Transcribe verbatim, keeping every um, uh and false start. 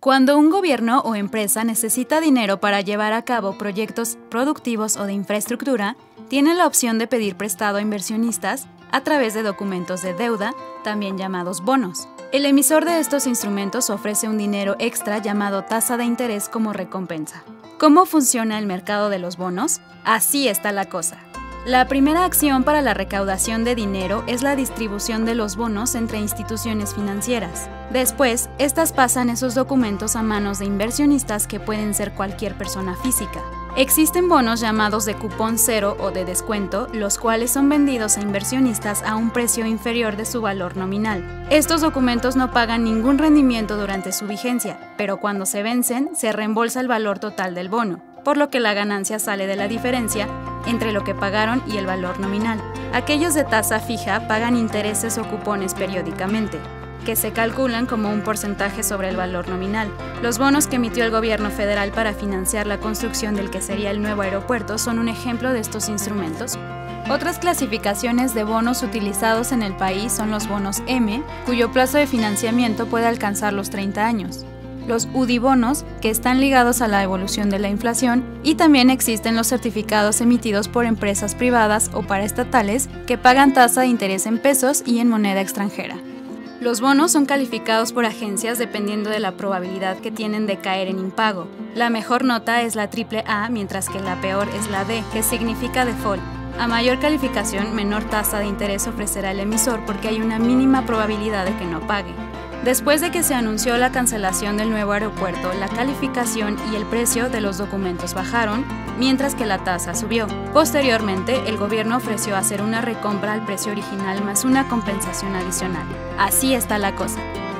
Cuando un gobierno o empresa necesita dinero para llevar a cabo proyectos productivos o de infraestructura, tiene la opción de pedir prestado a inversionistas a través de documentos de deuda, también llamados bonos. El emisor de estos instrumentos ofrece un dinero extra llamado tasa de interés como recompensa. ¿Cómo funciona el mercado de los bonos? Así está la cosa. La primera acción para la recaudación de dinero es la distribución de los bonos entre instituciones financieras. Después, estas pasan esos documentos a manos de inversionistas que pueden ser cualquier persona física. Existen bonos llamados de cupón cero o de descuento, los cuales son vendidos a inversionistas a un precio inferior de su valor nominal. Estos documentos no pagan ningún rendimiento durante su vigencia, pero cuando se vencen, se reembolsa el valor total del bono, por lo que la ganancia sale de la diferencia entre lo que pagaron y el valor nominal. Aquellos de tasa fija pagan intereses o cupones periódicamente, que se calculan como un porcentaje sobre el valor nominal. Los bonos que emitió el gobierno federal para financiar la construcción del que sería el nuevo aeropuerto son un ejemplo de estos instrumentos. Otras clasificaciones de bonos utilizados en el país son los bonos M, cuyo plazo de financiamiento puede alcanzar los treinta años. Los U D I bonos, que están ligados a la evolución de la inflación, y también existen los certificados emitidos por empresas privadas o paraestatales que pagan tasa de interés en pesos y en moneda extranjera. Los bonos son calificados por agencias dependiendo de la probabilidad que tienen de caer en impago. La mejor nota es la triple A, mientras que la peor es la D, que significa default. A mayor calificación, menor tasa de interés ofrecerá el emisor porque hay una mínima probabilidad de que no pague. Después de que se anunció la cancelación del nuevo aeropuerto, la calificación y el precio de los documentos bajaron, mientras que la tasa subió. Posteriormente, el gobierno ofreció hacer una recompra al precio original más una compensación adicional. Así está la cosa.